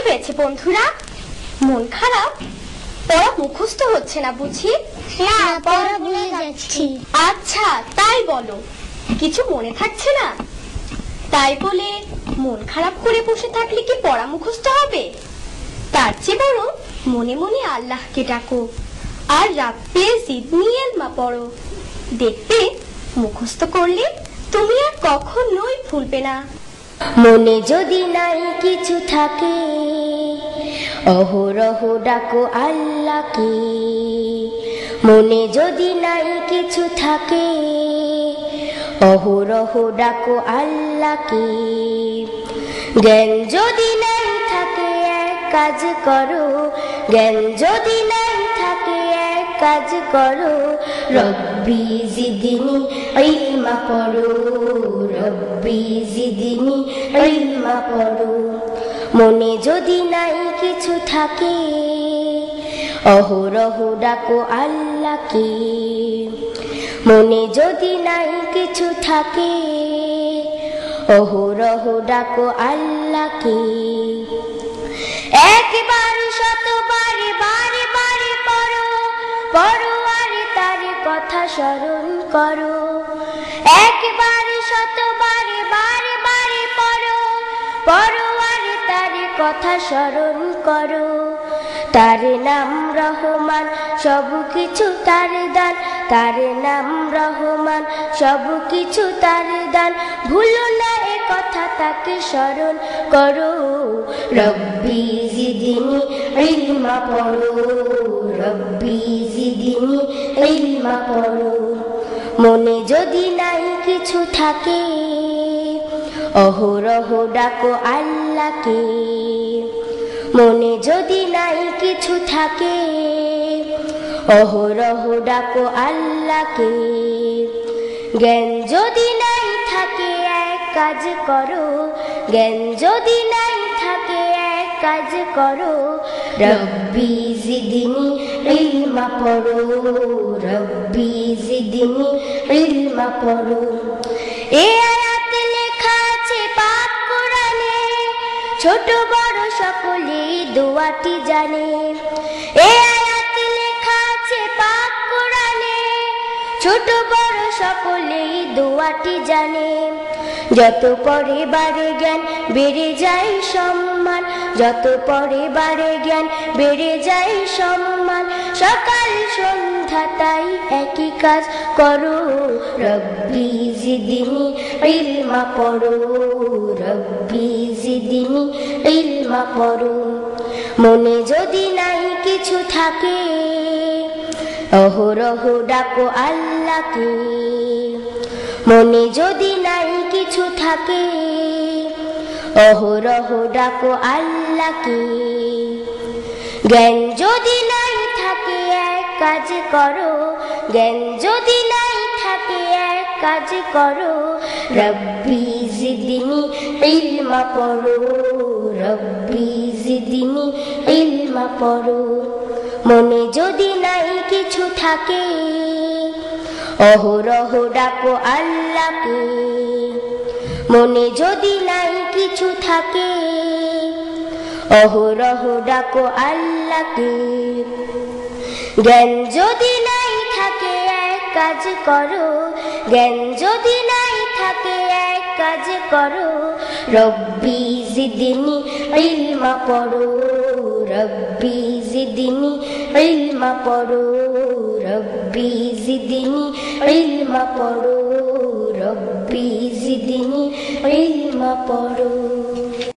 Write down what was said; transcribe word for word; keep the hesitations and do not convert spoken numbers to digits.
হয়েছে বন্ধুরা? মন খারাপ? পড়া মুখস্থ হচ্ছে না বুঝি? না, পড়া ভুলে যাচ্ছি। আচ্ছা, তাই বলো। কিছু মনে থাকছে না? তাই বলে মন খারাপ করে বসে থাকলে কি পড়া মুখস্থ হবে? তার চেয়ে বরং মনে মনে আল্লাহকে ডাকো আর রাব্বিল জিদনি ইলমা পড়ো। দেখবে মুখস্থ করলে তুমি আর কখনোই ভুলবে না। মনে যদি নাই কিছু থাকে, অহরহ ডাকো আল্লাহকে। মনে যদি নাই কিছু থাকে, অহরহ ডাকো আল্লাহকে। জ্ঞান যদি নাই থাকে এক কাজ করো, জ্ঞান যদি নাই থাকে এক কাজ করো। রব্বি জিদনি ইলমা পড়ো, রব্বি জিদনি ইলমা পড়ো। মনে যদি নাই কিছু থাকে, অহরহ ডাকো আল্লাহকে। মনে যদি নাই কিছু থাকে, অহরহ ডাকো আল্লাহকে। একবার শতবার বারে বারে পড়ো, পড়ো আর তার কথা স্মরণ করো। একবার শতবার বারে বারে পড়ো, পড়ো আর তার কথা স্মরণ করো। তার নাম রহমান, সব কিছু তার দান। তার নাম রহমান, সব কিছু তার দান। ভুলো না এ কথা, তাকে স্মরণ করো। রব্বি জিদনি ইলমা পড়ো, রব্বি জিদনি ইলমা পড়ো। মনে যদি নাই কিছু থাকে, অহরহ ডাকো আল্লাহকে। মনে যদি নাই কিছু থাকে, অহরহ ডাকো আল্লাহকে। জ্ঞান যদি নাই থাকে এক কাজ করো, জ্ঞান যদি নাই থাকে এক কাজ করো। রব্বি জিদনি ইলমা পড়ো, রব্বি জিদনি ইলমা পড়ো। এ আয়াত লেখা আছে পাক কোরআনে, ছোট বড় সকলেই দোয়াটি জানে। এ আয়াত লেখা আছে পাক কোরআনে, ছোট বড় সকলেই দোয়াটি জানে। যত পড়ে বাড়ে জ্ঞান বেড়ে যায় সম্মান, যত পড়ে বাড়ে জ্ঞান বেড়ে যায় সম্মান। সকাল সন্ধ্যা তাই একই কাজ করো, রব্বি জিদনি ইলমা পড়ো, রব্বি জিদনি ইলমা পড়ো। মনে যদি নাই কিছু থাকে, অহরহ ডাকো আল্লাহকে। মনে যদি নাই কিছু থাকে, অহরহ ডাকো আল্লাহকে। জ্ঞান যদি নাই থাকে এক কাজ করো, জ্ঞান যদি নাই থাকে এক কাজ করো। রব্বি জিদনি ইলমা পড়ো, রব্বি জিদনি ইলমা পড়ো। মনে যদি নাই কিছু থাকে, অহরহ ডাকো আল্লাহকে। মনে যদি নাই কিছু থাকে, অহরহ ডাকো আল্লাহকে। জ্ঞান যদি নাই থাকে এক কাজ করো, জ্ঞান যদি নাই থাকে এক কাজ করো। রব্বি জিদনি ইলমা পড়ো, রব্বি জিদনি ইলমা পড়ো, রব্বি জিদনি ইলমা পড়ো, রব্বি জিদনি ইলমা পড়ো।